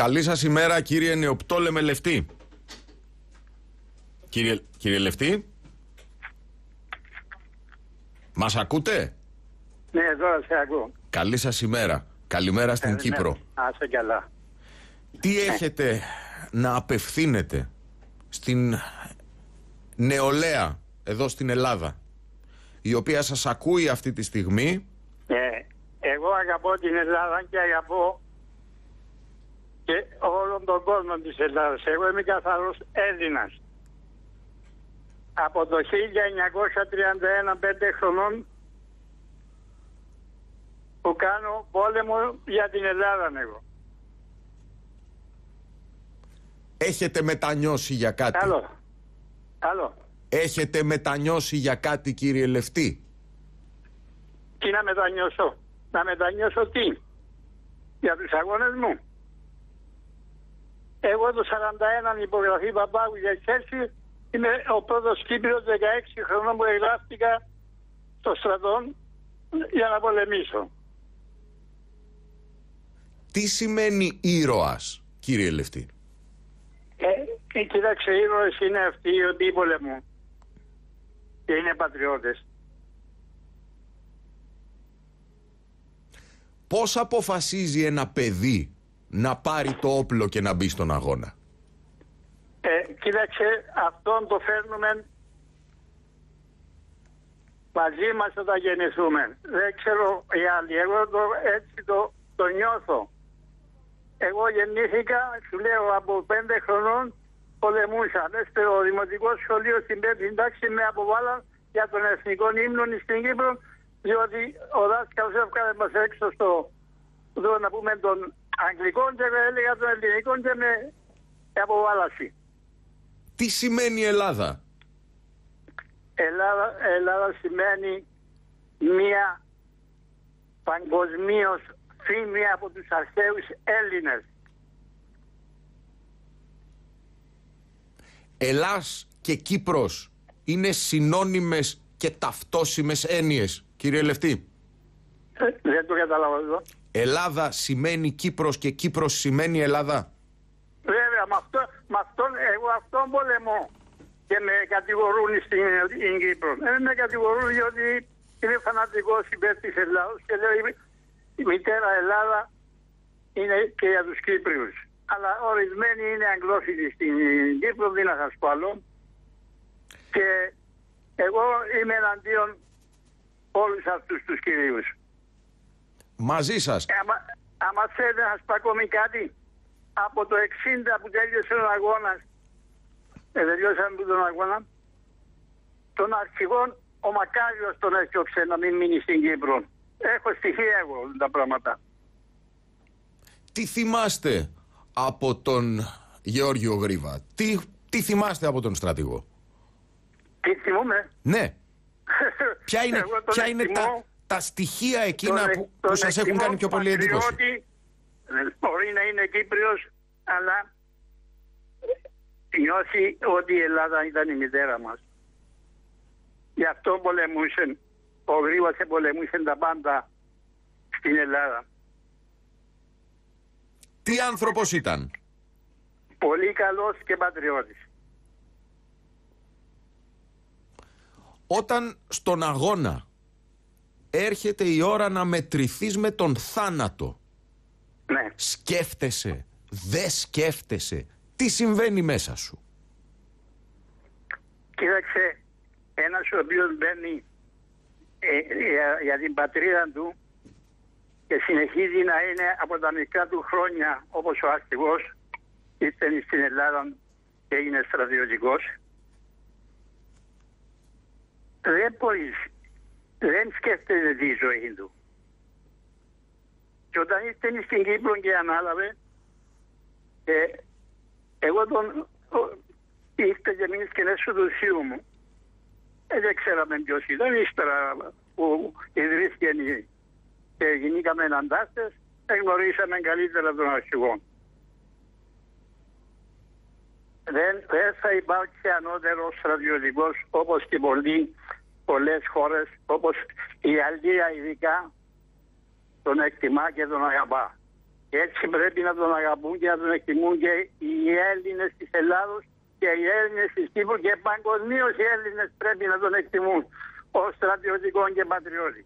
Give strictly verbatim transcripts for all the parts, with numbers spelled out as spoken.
Καλή σας ημέρα, κύριε Νεοπτόλεμε Λευτή. Κύριε, κύριε Λευτή, μας ακούτε? Ναι, τώρα σε ακούω. Καλή σας ημέρα. Καλημέρα στην ε, Κύπρο. Ναι. Άσε καλά. Τι έχετε να απευθύνετε στην νεολαία εδώ στην Ελλάδα, η οποία σας ακούει αυτή τη στιγμή? Ε, εγώ αγαπώ την Ελλάδα και αγαπώ και όλον τον κόσμο της Ελλάδας. Εγώ είμαι καθαρός Έλληνας. Από το χίλια εννιακόσια τριάντα ένα, πέντε χρονών, που κάνω πόλεμο για την Ελλάδα εγώ. Έχετε μετανιώσει για κάτι? Άλλο. Άλλο. Έχετε μετανιώσει για κάτι, κύριε Λευτή? Τι να μετανιώσω? Να μετανιώσω τι? Για τους αγώνες μου. Εγώ το σαράντα ένα υπογραφή Παπάγου για εξέλιξη είμαι ο πρώτος Κύπριος δεκαέξι χρονών που εγγράφτηκα στο στρατό για να πολεμήσω. Τι σημαίνει ήρωας, κύριε Λευτή? Ε, κοίταξε, ήρωες είναι αυτοί οι οποίοι πολεμούν και είναι πατριώτες. Πώς αποφασίζει ένα παιδί να πάρει το όπλο και να μπει στον αγώνα? Ε, κοίταξε, αυτόν το φέρνουμε μαζί μας όταν γεννηθούμε. Δεν ξέρω οι άλλοι, εγώ το, έτσι το, το νιώθω. Εγώ γεννήθηκα, σου λέω, από πέντε χρονών πολεμούσα. Μες στο δημοτικό σχολείο στην πέμπτη τάξη με αποβάλαν για τον εθνικό ύμνο στην Κύπρο, διότι ο δάσκαλος έβγαλε μας έξω στο, εδώ να πούμε, τον αγγλικό και με έλεγα τον ελληνικό και με αποβάλαση. Τι σημαίνει Ελλάδα? Ελλάδα, Ελλάδα σημαίνει μία παγκοσμίως φήμη από τους αρχαίους Έλληνες. Ελλάς και Κύπρος είναι συνώνυμες και ταυτόσιμες έννοιες, κύριε Λευτή? Ε, δεν το καταλάβω εδώ. Ελλάδα σημαίνει Κύπρος και Κύπρος σημαίνει Ελλάδα. Βέβαια, με, αυτό, με αυτόν, εγώ αυτόν πολεμώ και με κατηγορούν στην, στην Κύπρο. Ε, με κατηγορούν διότι είμαι φανατικός υπέρ της Ελλάδος και λέω η μητέρα Ελλάδα είναι και για τους Κύπριους. Αλλά ορισμένοι είναι αγγλόφιλοι στην Κύπρο, δεν να σας πω άλλο. Και εγώ είμαι εναντίον όλους αυτούς τους κυρίους. Μαζί σας. Ε, άμα, άμα θέλετε να σας πω ακόμη κάτι, από το εξήντα που τέλειωσε ο αγώνας, ε, τελειώσαμε τον αγώνα, τον αρχηγόν ο Μακάριος τον έσκοψε να μην μείνει στην Κύπρο. Έχω στοιχεία εγώ τα πράγματα. Τι θυμάστε από τον Γεώργιο Γρίβα? Τι, τι θυμάστε από τον στρατηγό? Τι θυμούμε? Ναι. Ποια είναι, ποια είναι τα, τα στοιχεία εκείνα τον, που, που σας έχουν κάνει πιο πολύ εντύπωση? Ότι μπορεί να είναι Κύπριος, αλλά νιώθει ότι η Ελλάδα ήταν η μητέρα μας. Γι' αυτό πολεμούσε. Ο Γρήβας πολεμούσε τα πάντα στην Ελλάδα. Τι άνθρωπος ήταν? Πολύ καλός και πατριώτης. Όταν στον αγώνα έρχεται η ώρα να μετρηθείς με τον θάνατο, ναι, σκέφτεσαι, δεν σκέφτεσαι, τι συμβαίνει μέσα σου? Κοίταξε, ένας ο οποίος μπαίνει ε, για, για την πατρίδα του και συνεχίζει να είναι από τα μικρά του χρόνια όπως ο αρχηγός, ήρθε στην Ελλάδα και έγινε στρατιωτικός. Δεν μπορείς, δεν σκέφτεται τη ζωή του. Και όταν ήρθε στην Κύπρο και ανάλαβε, ε, εγώ τον ήρθε και μείνει και έσω του θείου μου. Ε, δεν ξέραμε ποιος ήταν, ύστερα που ιδρύθηκε και γινήκαμε αντάστες, γνωρίσαμε καλύτερα τον αρχηγό. Δεν, δεν θα υπάρξει ανώτερος στρατιωτικός όπως και πολλοί, πολλές χώρες, όπως η Γαλλία ειδικά, τον εκτιμά και τον αγαπά. Έτσι πρέπει να τον αγαπούν και να τον εκτιμούν και οι Έλληνες της Ελλάδος και οι Έλληνες της Κύπρου και παγκοσμίως οι Έλληνες πρέπει να τον εκτιμούν ως στρατιωτικό και πατριώτη.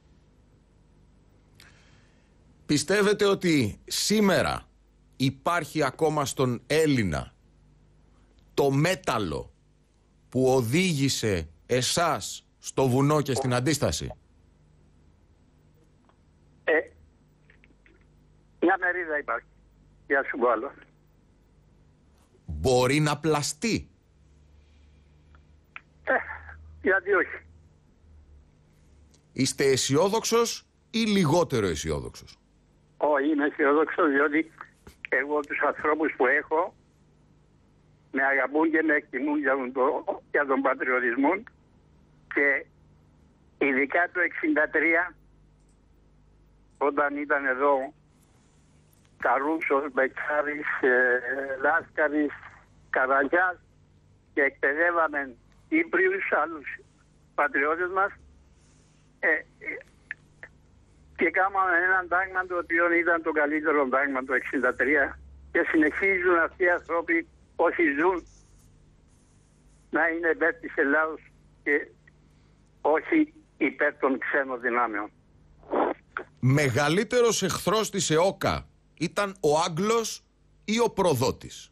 Πιστεύετε ότι σήμερα υπάρχει ακόμα στον Έλληνα το μέταλλο που οδήγησε εσάς στο βουνό και στην αντίσταση? Ε, μια μερίδα υπάρχει. Για σου πω άλλο. Μπορεί να πλαστεί? Ε, γιατί όχι. Είστε αισιόδοξος ή λιγότερο αισιόδοξος? Όχι, είμαι αισιόδοξος, διότι εγώ τους ανθρώπους που έχω με αγαπούν και με εκτιμούν για τον, για τον πατριωτισμό και ειδικά το εξήντα τρία όταν ήταν εδώ Καρούσος, Μπεκάρης, ε, Λάσκαρης, Καραγιάς και εκπαιδεύαμε Ήπριους, άλλους πατριώτες μας ε, ε, και κάναμε έναν τάγμα το οποίο ήταν το καλύτερο τάγμα το εξήντα τρία και συνεχίζουν αυτοί οι άνθρωποι όσοι ζουν να είναι υπέρ της Ελλάδος και όχι υπέρ των ξένων δυνάμεων. Μεγαλύτερος εχθρός της ΕΟΚΑ ήταν ο Άγγλος ή ο προδότης?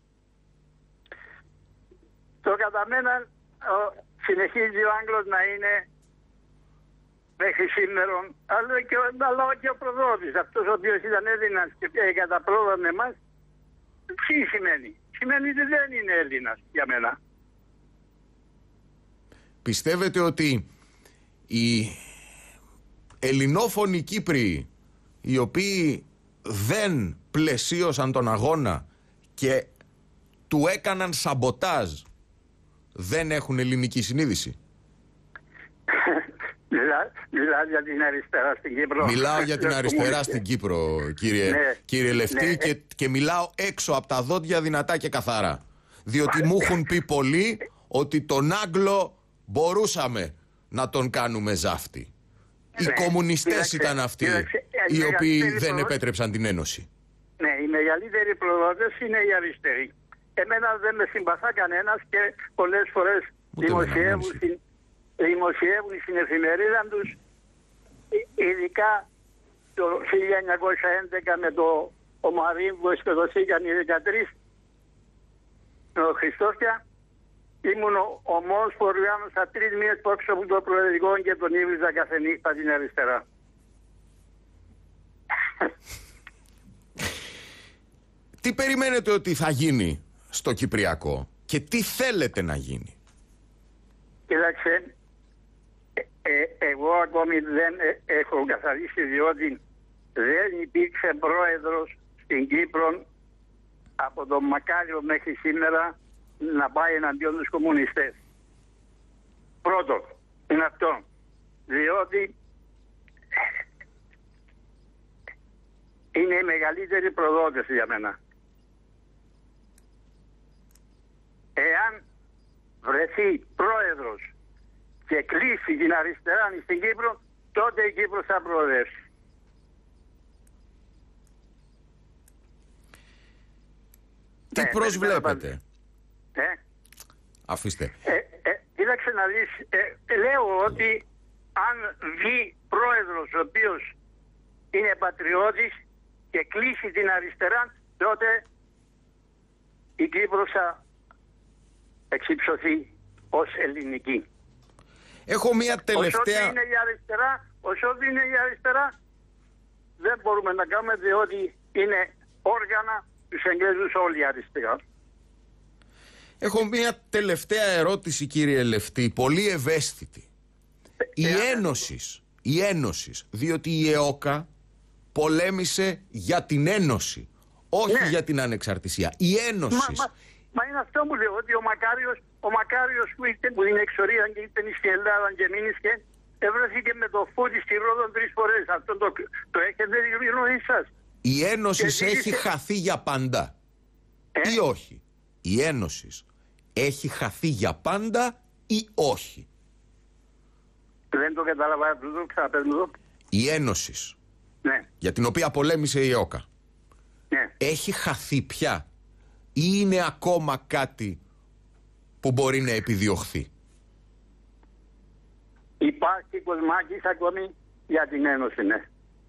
Το κατά μένα ο, συνεχίζει ο Άγγλος να είναι μέχρι σήμερα, αλλά και, αλλά και ο προδότης, αυτός ο οποίος ήταν Έλληνας και καταπρόδανε εμάς, τι σημαίνει? Σημαίνει ότι δεν είναι Έλληνας για μένα. Πιστεύετε ότι οι ελληνόφωνοι Κύπριοι, οι οποίοι δεν πλαισίωσαν τον αγώνα και του έκαναν σαμποτάζ, δεν έχουν ελληνική συνείδηση? Μιλά, μιλά για την αριστερά στην Κύπρο. Μιλάω για την αριστερά στην Κύπρο, κύριε, ναι, κύριε Λευτή, ναι. και, και μιλάω έξω από τα δόντια δυνατά και καθαρά. Διότι μου έχουν πει πολλοί ότι τον Άγγλο μπορούσαμε να τον κάνουμε ζάφτη. Οι ναι, κομμουνιστές κοίταξε, ήταν αυτοί κοίταξε, οι οποίοι δεν προδότες, επέτρεψαν την Ένωση. Ναι, οι μεγαλύτεροι προδότες είναι οι αριστεροί. Εμένα δεν με συμπαθά κανένας και πολλές φορές δημοσιεύουν, δημοσιεύουν στην εφημερίδα τους, ειδικά το χίλια εννιακόσια έντεκα με το ο Μαρίγκος και το Σίγανη δεκατρείς, ο Χριστόφια, ήμουν ο ομός που οργάνωσα τρεις μήνες πόξω από το Προεδρικό και τον ήβριζα κάθε νύχτα την αριστερά. Τι περιμένετε ότι θα γίνει στο Κυπριακό και τι θέλετε να γίνει? Κοίταξε, ε, ε, εγώ ακόμη δεν ε, έχω καθαρίσει, διότι δεν υπήρξε πρόεδρος στην Κύπρο από τον Μακάριο μέχρι σήμερα να πάει εναντίον τους κομμουνιστές. Πρώτο είναι αυτό, διότι είναι οι μεγαλύτεροι προδότες για μένα. Εάν βρεθεί πρόεδρος και κλείσει την αριστερά στην Κύπρο, τότε η Κύπρος θα προοδεύσει. Τι ναι, προσβλέπετε? Ε? Αφήστε. Ε, ε, κοίταξε να δεις, ε, λέω ότι αν βγει πρόεδρος ο οποίος είναι πατριώτης και κλείσει την αριστερά, τότε η Κύπρος θα εξυψωθεί ως ελληνική. Έχω μια τελευταία... Όσο είναι η αριστερά, όσο είναι η αριστερά, δεν μπορούμε να κάνουμε, διότι είναι όργανα τους Εγγλέζους όλοι αριστερά. Έχω μια τελευταία ερώτηση, κύριε Λευτή, πολύ ευαίσθητη. Ε, η ε, Ένωσης, η Ένωσης, διότι η ΕΟΚΑ πολέμησε για την Ένωση, όχι ναι. για την ανεξαρτησία. Η Ένωση. Μα, μα, μα είναι αυτό που λέω, ότι ο Μακάριος, ο Μακάριος που, ήρθε, που είναι εξορία και ήρθε στην Ελλάδα και μείνησε, ευρέθηκε με το φούτι στη Ρόδο τρεις φορές. Αυτό το, το έχετε γνωρίσει σας? Η Ένωση έχει είσαι... χαθεί για πάντα. Ε? Ή όχι? Η Ένωση έχει χαθεί για πάντα ή όχι? Δεν το κατάλαβα, το ξαναπες μου. Η Ένωση, ναι. για την οποία πολέμησε η ΕΟΚΑ, Ναι. Έχει χαθεί πια ή είναι ακόμα κάτι που μπορεί να επιδιωχθεί? Υπάρχει κοσμάκης ακόμη για την Ένωση, ναι.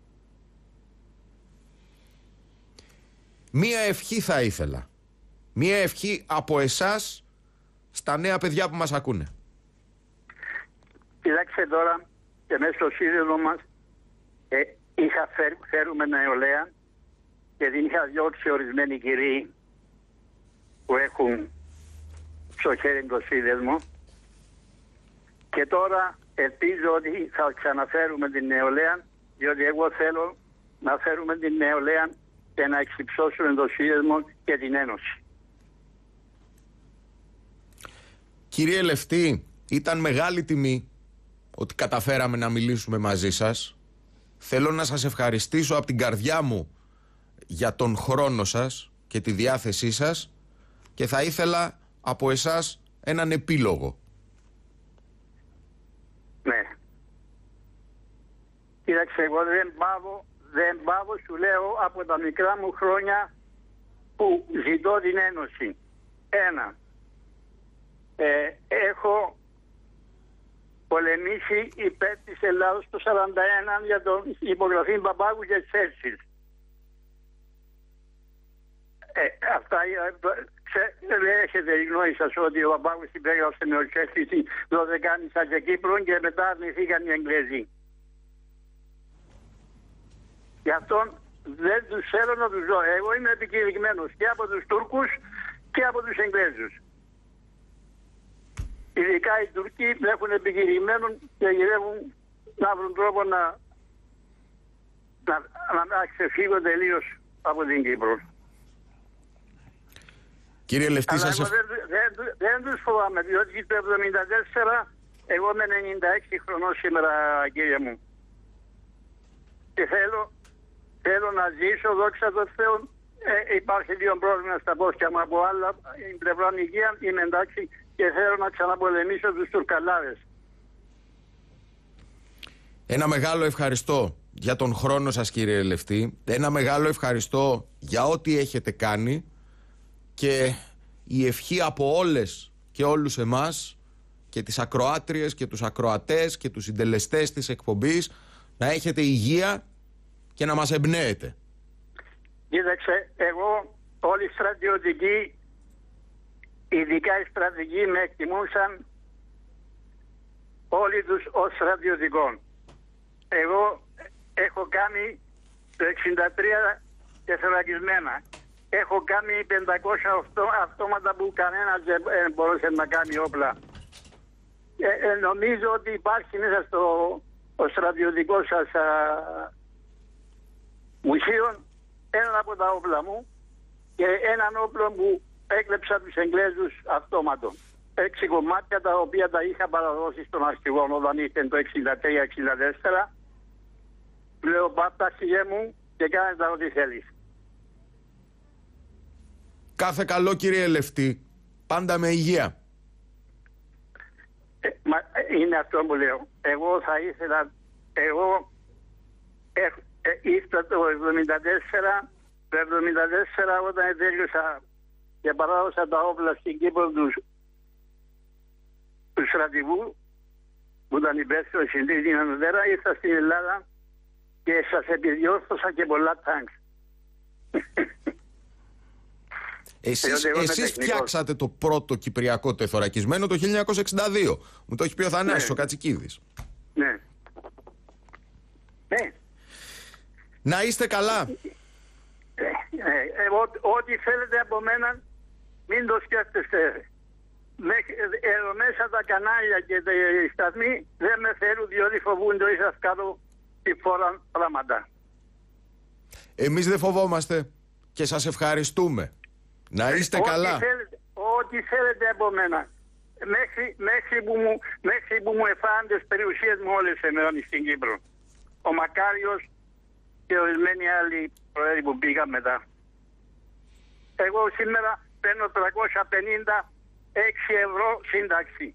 Μία ευχή θα ήθελα. Μία ευχή από εσάς στα νέα παιδιά που μας ακούνε. Κοιτάξτε τώρα, και μέσα στο σύνδεσμο μας ε, είχα φέρ, φέρουμε νεολαία και την είχα διώξει ορισμένοι κυρίοι που έχουν στο χέρι το σύνδεσμο, και τώρα ελπίζω ότι θα ξαναφέρουμε την νεολαία, διότι εγώ θέλω να φέρουμε την νεολαία και να εξυψώσουμε το σύνδεσμο και την Ένωση. Κύριε Λευτή, ήταν μεγάλη τιμή ότι καταφέραμε να μιλήσουμε μαζί σας. Θέλω να σας ευχαριστήσω από την καρδιά μου για τον χρόνο σας και τη διάθεσή σας, και θα ήθελα από εσάς έναν επίλογο. Ναι. Κοίταξε, εγώ δεν πάω, δεν πάω, σου λέω, από τα μικρά μου χρόνια που ζητώ την Ένωση. Ένα, ε, έχω πολεμήσει υπέρ της Ελλάδος το σαράντα ένα για τον υπογραφή Παπάγου και Τσέρτσιλ. Ε, αυτά ξε, δεν έχετε γνώμη σας ότι ο Παπάγος υπέγραψε με ο Τσέρτσιλ τη Δωδεκάνησα και Κύπρο και μετά αρνηθήκαν οι Εγγλέζοι. Γι' αυτό δεν τους θέλω να τους δω. Εγώ είμαι επικηρυγμένος και από τους Τούρκους και από τους Εγγλέζους. Ειδικά οι Τουρκοί με έχουν επικηρυγμένο και γυρεύουν να βρουν τρόπο να, να, να, να ξεφύγω τελείως από την Κύπρο. Κύριε Λευτή, αλλά σας εγώ δεν, δεν, δεν τους φοβάμαι, διότι το εβδομήντα τέσσερα εγώ είμαι ενενήντα έξι χρονών σήμερα, κύριε μου. Και θέλω, θέλω να ζήσω, δόξα τω Θεώ. Ε, υπάρχει λίγο πρόβλημα στα πόθηκια μου από άλλα, η πλευρά υγεία, είμαι εντάξει, και θέλω να ξαναπολεμήσω τους Τουρκαλάδες. Ένα μεγάλο ευχαριστώ για τον χρόνο σας, κύριε Λευτή. Ένα μεγάλο ευχαριστώ για ό,τι έχετε κάνει, και η ευχή από όλες και όλους εμάς και τις ακροάτριες και τους ακροατές και τους συντελεστές της εκπομπής να έχετε υγεία και να μας εμπνέετε. Κοίταξε, εγώ όλοι οι στρατιωτικοί, ειδικά οι στρατηγοί, με εκτιμούσαν όλοι τους ως στρατιωτικών. Εγώ έχω κάνει το εξήντα τρία τεθωρακισμένα. Έχω κάνει πεντακόσια αυτόματα που κανένας δεν μπορούσε να κάνει όπλα. Ε, ε, νομίζω ότι υπάρχει μέσα στο ο στρατιωτικό σας α, μουσείο ένα από τα όπλα μου και έναν όπλο που έκλεψα τους Εγγλέζους αυτόματο. Έξι κομμάτια τα οποία τα είχα παραδώσει στον αρχηγό όταν ήρθε το εξήντα τρία εξήντα τέσσερα. Λέω, πάτα σιγέ μου και κάνε τα ό,τι θέλεις. Κάθε καλό, κύριε Λευτή. Πάντα με υγεία. Ε, μα, είναι αυτό που λέω. Εγώ θα ήθελα, εγώ ε, ε, ήρθα το εβδομήντα τέσσερα, το εβδομήντα τέσσερα όταν τέλειωσα και παράδοσα τα όπλα στην Κύπρο του, του στρατηγού που ήταν υπεύθυνο συντήρηση ανωτέρα, ήρθα στην Ελλάδα και σας επιδιόρθωσα και πολλά τάγκς. Εσείς, εσείς φτιάξατε το πρώτο κυπριακό τεθωρακισμένο το χίλια εννιακόσια εξήντα δύο. Μου το έχει πει ο Θανάσης, ναι. Ο Κατσικίδης. Ναι. Ναι. Να είστε καλά. Ε, ε, ε, ό,τι θέλετε από μένα, μην το σκέφτεστε. Εδώ μέσα τα κανάλια και οι σταθμοί δεν με θέλουν, διότι φοβούνται ίσως κάτω τη φορά πράγματα. Εμείς δεν φοβόμαστε και σας ευχαριστούμε. Να είστε ό,τι καλά. Θέλετε, ό,τι θέλετε από μένα. Μέχρι, μέχρι, που μου, μέχρι που μου εφάνε τις περιουσίες μου όλες εμένα στην Κύπρο. Ο Μακάριος και ορισμένοι άλλοι προέδροι που πήγαν μετά. Εγώ σήμερα παίρνω τριακόσια πενήντα έξι ευρώ σύνταξη.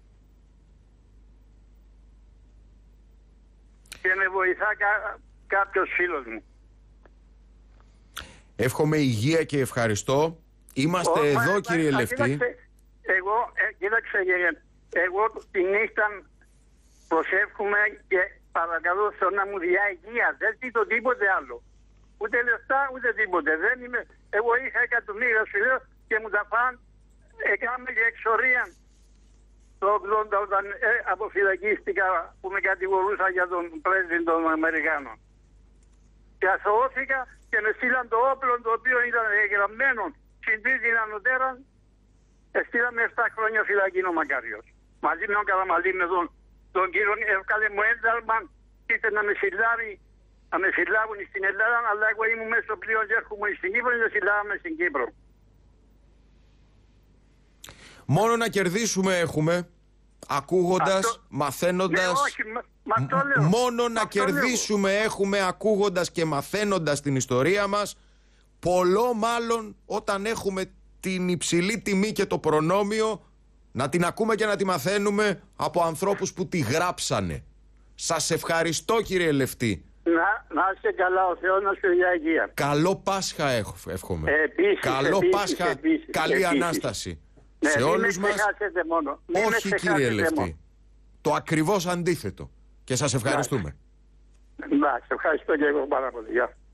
Και με βοηθά κα, κάποιος φίλος μου. Εύχομαι υγεία και ευχαριστώ. Είμαστε Ω, εδώ, μα, κύριε μα, Λευτή. κοίταξε, εγώ, ε, κοίταξε, ε, εγώ τη νύχτα προσεύχομαι και παρακαλώ στον να μου διά υγεία. Δεν ζητώ τίποτε άλλο. Ούτε λεφτά, ούτε τίποτε. Δεν είμαι, εγώ είχα εκατομμύρια σου λέω και μου τα πάνε. Έκαμε και εξορία το ογδόντα όταν ε, αποφυλακίστηκα που με κατηγορούσα για τον πρέσβη των Αμερικάνων. Και αθωώθηκα και με στείλαν το όπλο το οποίο ήταν εγγραμμένο στην τρίτη ανωτέρα. Στείλαμε επτά χρόνια φυλακή ο Μακάριος. Μαζί με τον Καραμαλή, με τον, τον κύριο, έβγαλε μου ένταλμα, ήθελε να με συλλάβει, να με συλλάβουν στην Ελλάδα, αλλά εγώ ήμουν μέσα στο πλοίο και έρχομαι στην Κύπρο και συλλάβαμε στην Κύπρο. Μόνο να κερδίσουμε έχουμε, ακούγοντας, Αυτό... μαθαίνοντας. Ναι, όχι, μα, μα το λέω. Μόνο να Αυτό κερδίσουμε λέω. έχουμε, ακούγοντας και μαθαίνοντας την ιστορία μας. Πολλό μάλλον όταν έχουμε την υψηλή τιμή και το προνόμιο να την ακούμε και να τη μαθαίνουμε από ανθρώπους που τη γράψανε. Σας ευχαριστώ, κύριε Λευτή. Να, να είστε καλά, ο Θεός να σου για υγεία. Καλό Πάσχα εύχομαι. Επίσης, Καλό επίσης, Πάσχα, επίσης, καλή επίσης. Ανάσταση. Ναι, σε μην όλους με μας. ξεχάσετε μόνο. Μην με Όχι, ξεχάσετε κύριε Λευτή. μόνο. Το ακριβώς αντίθετο. Και σας ευχαριστούμε. Εντάξει, ευχαριστώ και εγώ πάρα πολύ. Γεια.